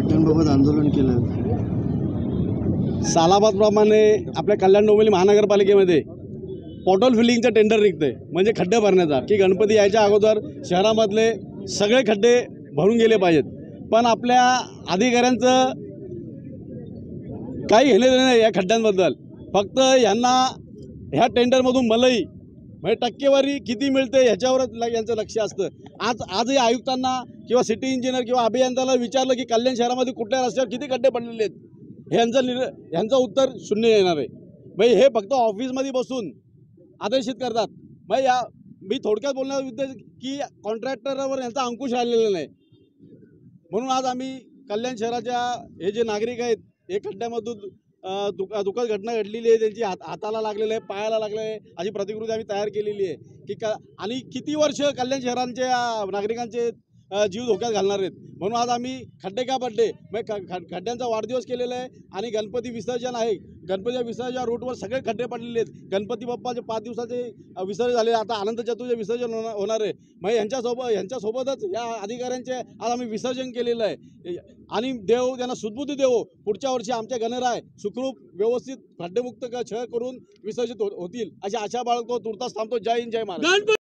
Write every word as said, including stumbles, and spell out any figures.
खड्ड्यांबाबत आंदोलन केलं। सालाबादप्रमाणे आपल्या कल्याण डोंबिवली महानगरपालिकेमध्ये पॉटल फिलिंगचं टेंडर निघतंय, म्हणजे खड्डे भरण्याचा, की गणपती यायच्या अगोदर शहरामधले सगळे खड्डे भरून गेले पाहिजेत। पण आपल्या अधिकाऱ्यांचं काही घेणे देणे नाही या खड्ड्यांबद्दल। फक्त यांना ह्या टेंडरमधून मलई म्हणजे टक्केवारी किती मिळते ह्याच्यावरच यांचं लक्ष असतं। आज आजही आयुक्तांना किंवा सिटी इंजिनियर किंवा अभियंत्याला विचारलं की कल्याण शहरामध्ये कुठल्या रस्त्यावर किती खड्डे पडलेले आहेत, हे यांचं निर यांचं उत्तर शून्य येणार आहे। भाई हे फक्त ऑफिसमध्ये बसून आदेशित करतात। भाई या मी थोडक्यात बोलणार उद्देश की कॉन्ट्रॅक्टरवर यांचा अंकुश राहिलेला नाही। म्हणून आज आम्ही कल्याण शहराच्या हे जे नागरिक आहेत, हे खड्ड्यामधून दुःख दुःखद घटना घडलेली आहे, त्यांची हात हाताला लागलेलं आहे, पायाला लागलेलं आहे, अशी प्रतिकृती आम्ही तयार केलेली आहे की का आणि किती वर्ष कल्याण शहरांच्या नागरिकांचे जीव धोक्यात घालणार आहेत। म्हणून आज आम्ही खड्डे का पड्डे म्हणजे खड्ड्यांचा वाढदिवस केलेला आहे आणि गणपती विसर्जन आहे। गणपतीच्या विसर्जन रूटवर सगळे खड्डे पडलेले आहेत। गणपती बाप्पाचे पाच दिवसाचे विसर्जन झाले, आता अनंत चतुर्थीचे विसर्जन होणार आहे। मग यांच्यासोबत यांच्यासोबतच या अधिकाऱ्यांचे आज आम्ही विसर्जन केलेलं आहे आणि देव त्यांना सुदबुद्धी देवो, पुढच्या वर्षी आमच्या गणराय सुखरूप व्यवस्थित खड्डेमुक्त शहर करून विसर्जित होतील अशी आशा बाळगतो। तुर्तास थांबतो। जय हिंद, जय महाराष्ट्र।